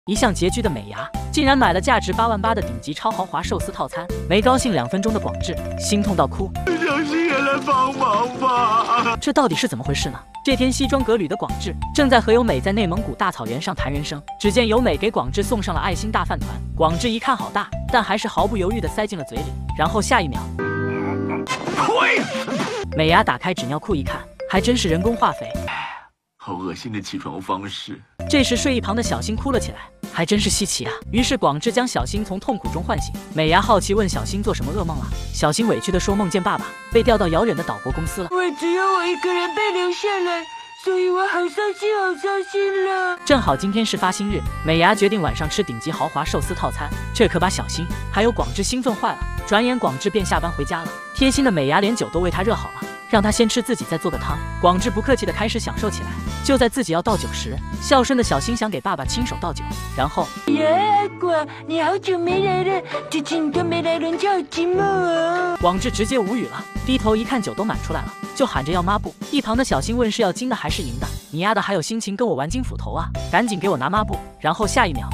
一向拮据的美牙竟然买了价值8万8的顶级超豪华寿司套餐，没高兴2分钟的广志心痛到哭。 小心也来帮忙吧！ 这到底是怎么回事呢？这天西装革履的广志正在和由美在内蒙古大草原上谈人生，只见由美给广志送上了爱心大饭团，广志一看好大，但还是毫不犹豫地塞进了嘴里，然后下一秒， 呸！ 美牙打开纸尿裤一看，还真是人工化肥， 好恶心的起床方式。 这时睡一旁的小新哭了起来，还真是稀奇啊！于是广志将小新从痛苦中唤醒。美牙好奇问小新做什么噩梦了，小新委屈地说梦见爸爸被调到遥远的岛国公司了。 只有我一个人被留下来，所以我好伤心，好伤心了。 正好今天是发薪日，美牙决定晚上吃顶级豪华寿司套餐，这可把小新还有广志兴奋坏了。转眼广志便下班回家了，贴心的美牙连酒都为他热好了，让他先吃自己再做个汤。广志不客气地开始享受起来。就在自己要倒酒时，孝顺的小新想给爸爸亲手倒酒，然后阿广，你好久没来了，最近你都没来人家好寂寞哦。 广志直接无语了，低头一看酒都满出来了，就喊着要抹布。一旁的小新问是要金的还是银的，你丫的还有心情跟我玩金斧头啊？赶紧给我拿抹布。然后下一秒，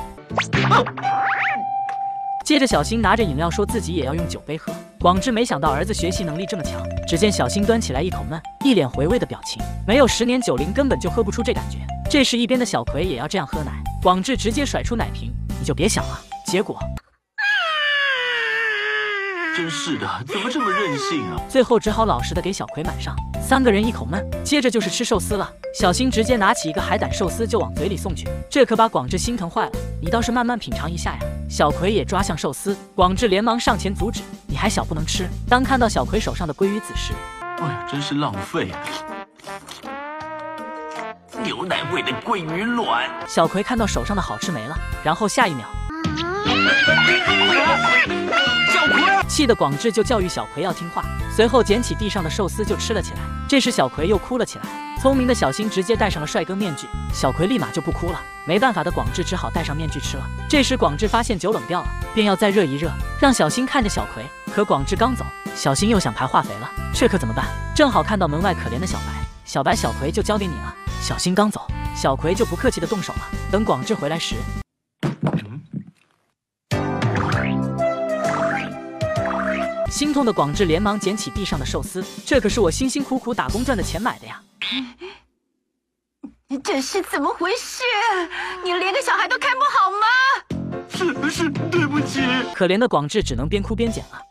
接着小新拿着饮料说自己也要用酒杯喝。广志没想到儿子学习能力这么强，只见小新端起来一口闷，一脸回味的表情，没有10年90根本就喝不出这感觉。这时一边的小葵也要这样喝奶，广志直接甩出奶瓶，你就别想了。结果真是的，怎么这么任性啊？ 最后只好老实的给小葵满上，3个人一口闷。接着就是吃寿司了，小新直接拿起一个海胆寿司就往嘴里送去，这可把广志心疼坏了。你倒是慢慢品尝一下呀！小葵也抓向寿司，广志连忙上前阻止，你还小不能吃。当看到小葵手上的鲑鱼籽时， 哎呀，真是浪费啊！牛奶味的鲑鱼卵。 小葵看到手上的好吃没了，然后下一秒， 小葵啊！ 气得广志就教育小葵要听话，随后捡起地上的寿司就吃了起来。这时小葵又哭了起来，聪明的小新直接戴上了帅哥面具，小葵立马就不哭了。没办法的广志只好戴上面具吃了。这时广志发现酒冷掉了，便要再热一热，让小新看着小葵。可广志刚走，小新又想排化肥了，这可怎么办？正好看到门外可怜的小白，小白小葵就交给你了。小新刚走，小葵就不客气的动手了。等广志回来时，心痛的广志连忙捡起地上的寿司，这可是我辛辛苦苦打工赚的钱买的呀！ 这是怎么回事？你连个小孩都看不好吗？ 是，对不起。 可怜的广志只能边哭边捡了。